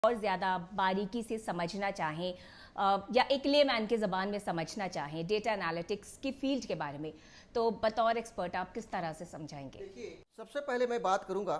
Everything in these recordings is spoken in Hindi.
और ज़्यादा बारीकी से समझना चाहें या एक लेमैन के ज़बान में समझना चाहें डेटा एनालिटिक्स की फील्ड के बारे में, तो बतौर एक्सपर्ट आप किस तरह से समझाएंगे? देखिए, सबसे पहले मैं बात करूंगा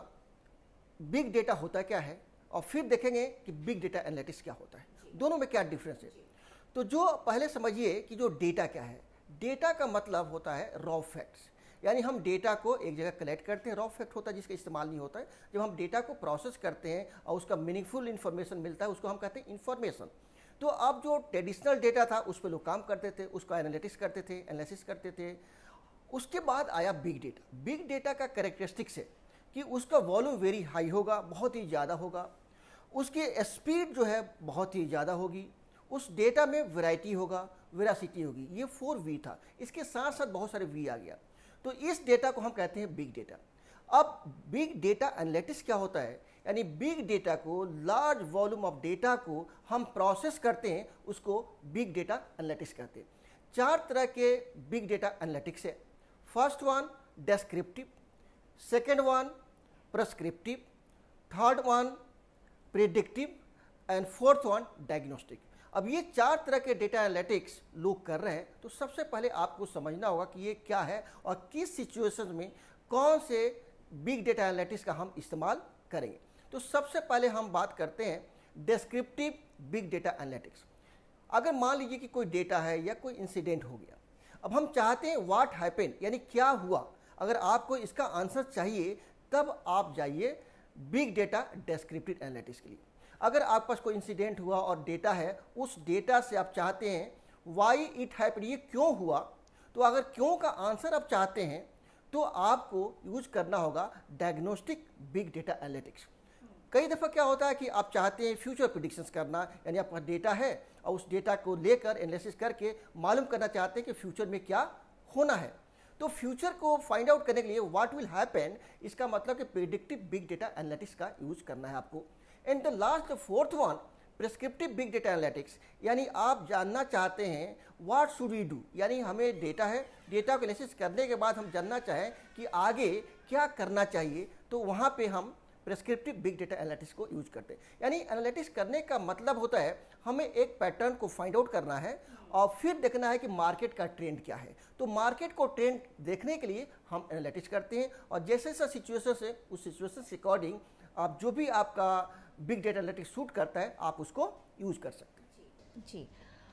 बिग डेटा होता क्या है और फिर देखेंगे कि बिग डेटा एनालिटिक्स क्या होता है, दोनों में क्या डिफरेंस है। तो जो पहले समझिए कि जो डेटा क्या है। डेटा का मतलब होता है रॉ फैक्ट्स, यानी हम डेटा को एक जगह कलेक्ट करते हैं। रॉ फैक्ट होता है जिसका इस्तेमाल नहीं होता है। जब हम डेटा को प्रोसेस करते हैं और उसका मीनिंगफुल इन्फॉर्मेशन मिलता है, उसको हम कहते हैं इन्फॉर्मेशन। तो अब जो ट्रेडिशनल डेटा था उस पर लोग काम करते थे, उसका एनालिटिक्स करते थे, एनालिसिस करते थे। उसके बाद आया बिग डेटा। बिग डेटा का कैरेक्टरिस्टिक्स है कि उसका वॉल्यूम वेरी हाई होगा, बहुत ही ज़्यादा होगा। उसकी स्पीड जो है बहुत ही ज़्यादा होगी। उस डेटा में वैरायटी होगा, वेरासिटी होगी। ये 4V था, इसके साथ साथ बहुत सारे V आ गया। तो इस डेटा को हम कहते हैं बिग डेटा। अब बिग डेटा एनालिटिक्स क्या होता है, यानी बिग डेटा को, लार्ज वॉल्यूम ऑफ डेटा को हम प्रोसेस करते हैं, उसको बिग डेटा एनालिटिक्स कहते हैं। 4 तरह के बिग डेटा एनालिटिक्स है। First one descriptive, second one prescriptive, third one predictive and fourth one diagnostic. अब ये 4 तरह के डेटा एनालिटिक्स लोग कर रहे हैं। तो सबसे पहले आपको समझना होगा कि ये क्या है और किस सिचुएशन में कौन से बिग डेटा एनालिटिक्स का हम इस्तेमाल करेंगे। तो सबसे पहले हम बात करते हैं डिस्क्रिप्टिव बिग डेटा एनालिटिक्स। अगर मान लीजिए कि कोई डेटा है या कोई इंसिडेंट हो गया, अब हम चाहते हैं व्हाट हैपेंड, यानी क्या हुआ। अगर आपको इसका आंसर चाहिए तब आप जाइए बिग डेटा डिस्क्रिप्टिव एनालिटिक्स के लिए। अगर आपके पास कोई इंसिडेंट हुआ और डेटा है, उस डेटा से आप चाहते हैं वाई इट हैपेंड, ये क्यों हुआ। तो अगर क्यों का आंसर आप चाहते हैं तो आपको यूज करना होगा डायग्नोस्टिक बिग डेटा एनालिटिक्स। कई दफ़ा क्या होता है कि आप चाहते हैं फ्यूचर प्रेडिक्शंस करना, यानी आपका डेटा है और उस डेटा को लेकर एनालिसिस करके मालूम करना चाहते हैं कि फ्यूचर में क्या होना है। तो फ्यूचर को फाइंड आउट करने के लिए व्हाट विल हैपन, इसका मतलब कि प्रेडिक्टिव बिग डेटा एनालिटिक्स का यूज करना है आपको। And the last fourth one prescriptive big data analytics, यानी आप जानना चाहते हैं व्हाट शुड वी डू, यानी हमें डेटा है, डेटा को एनालिसिस करने के बाद हम जानना चाहें कि आगे क्या करना चाहिए, तो वहाँ पे हम प्रेस्क्रिप्टिव बिग डेटा एनालिटिक्स को यूज करते हैं। यानी एनालिटिक्स करने का मतलब होता है हमें एक पैटर्न को फाइंड आउट करना है और फिर देखना है कि मार्केट का ट्रेंड क्या है। तो मार्केट को ट्रेंड देखने के लिए हम एनालिटिक्स करते हैं और जैसे जैसा सिचुएशन से उस सिचुएशन से अकॉर्डिंग आप जो भी आपका बिग डेटा एनालिटिक्स सूट करता है आप उसको यूज कर सकते हैं। जी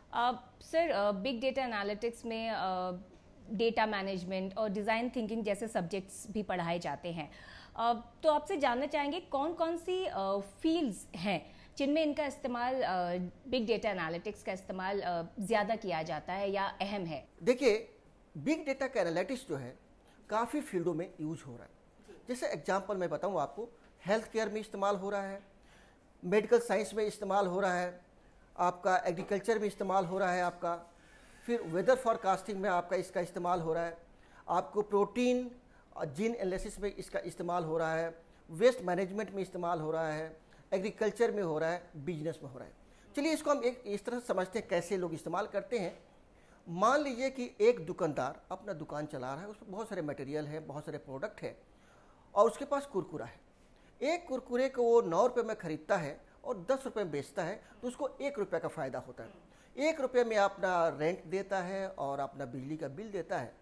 सर, बिग डेटा एनालिटिक्स में डेटा मैनेजमेंट और डिज़ाइन थिंकिंग जैसे सब्जेक्ट्स भी पढ़ाए जाते हैं। तो आपसे जानना चाहेंगे कौन कौन सी फील्ड्स हैं जिनमें इनका इस्तेमाल, बिग डेटा एनालिटिक्स का इस्तेमाल ज़्यादा किया जाता है या अहम है? देखिए, बिग डेटा का एनालिटिक्स जो है काफ़ी फील्डों में यूज हो रहा है। जैसे एग्जांपल मैं बताऊं आपको, हेल्थ केयर में इस्तेमाल हो रहा है, मेडिकल साइंस में इस्तेमाल हो रहा है, आपका एग्रीकल्चर में इस्तेमाल हो रहा है, आपका फिर वेदर फॉरकास्टिंग में आपका इसका इस्तेमाल हो रहा है, आपको प्रोटीन और जीन एनालिसिस में इसका इस्तेमाल हो रहा है, वेस्ट मैनेजमेंट में इस्तेमाल हो रहा है, एग्रीकल्चर में हो रहा है, बिजनेस में हो रहा है। चलिए इसको हम एक इस तरह से समझते हैं कैसे लोग इस्तेमाल करते हैं। मान लीजिए कि एक दुकानदार अपना दुकान चला रहा है, उसमें बहुत सारे मटेरियल है, बहुत सारे प्रोडक्ट है और उसके पास कुरकुरा है। एक कुरकुरे को वो 9 रुपये में खरीदता है और 10 रुपये में बेचता है, तो उसको 1 रुपये का फ़ायदा होता है। 1 रुपये में अपना रेंट देता है और अपना बिजली का बिल देता है।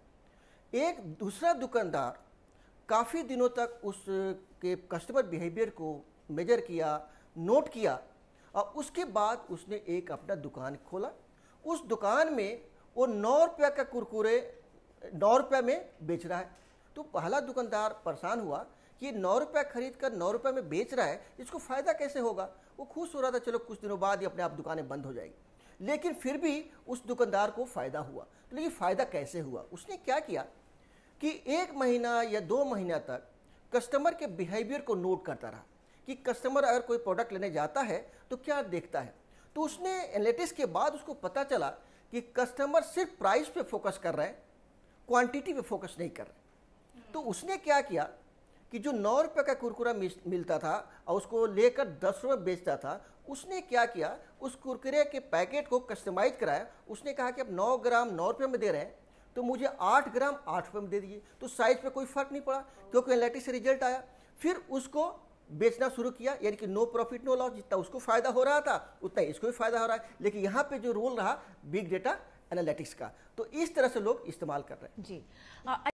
एक दूसरा दुकानदार काफ़ी दिनों तक उसके कस्टमर बिहेवियर को मेजर किया, नोट किया और उसके बाद उसने एक अपना दुकान खोला। उस दुकान में वो 9 रुपये का कुरकुरे 9 रुपये में बेच रहा है। तो पहला दुकानदार परेशान हुआ कि 9 रुपये खरीद कर 9 रुपये में बेच रहा है, इसको फ़ायदा कैसे होगा। वो खुश हो रहा था, चलो कुछ दिनों बाद ही अपने आप दुकानें बंद हो जाएगी। लेकिन फिर भी उस दुकानदार को फ़ायदा हुआ। तो लेकिन फ़ायदा कैसे हुआ, उसने क्या किया कि 1 महीना या 2 महीना तक कस्टमर के बिहेवियर को नोट करता रहा कि कस्टमर अगर कोई प्रोडक्ट लेने जाता है तो क्या देखता है। तो उसने एनालिटिक्स के बाद उसको पता चला कि कस्टमर सिर्फ प्राइस पे फोकस कर रहे हैं, क्वांटिटी पे फोकस नहीं कर रहे। तो उसने क्या किया कि जो 9 रुपये का कुरकुरा मिलता था और उसको लेकर 10 रुपये बेचता था, उसने क्या किया, उस कुरकुरे के पैकेट को कस्टमाइज कराया। उसने कहा कि अब 9 ग्राम 9 रुपये में दे रहे हैं तो मुझे 8 ग्राम 8 रुपये में दे दीजिए। तो साइज पे कोई फ़र्क नहीं पड़ा क्योंकि एनालिटिक्स से रिजल्ट आया। फिर उसको बेचना शुरू किया, यानी कि नो प्रॉफिट नो लॉस, जितना उसको फायदा हो रहा था उतना इसको भी फायदा हो रहा है। लेकिन यहाँ पे जो रोल रहा बिग डेटा एनालिटिक्स का, तो इस तरह से लोग इस्तेमाल कर रहे हैं। जी।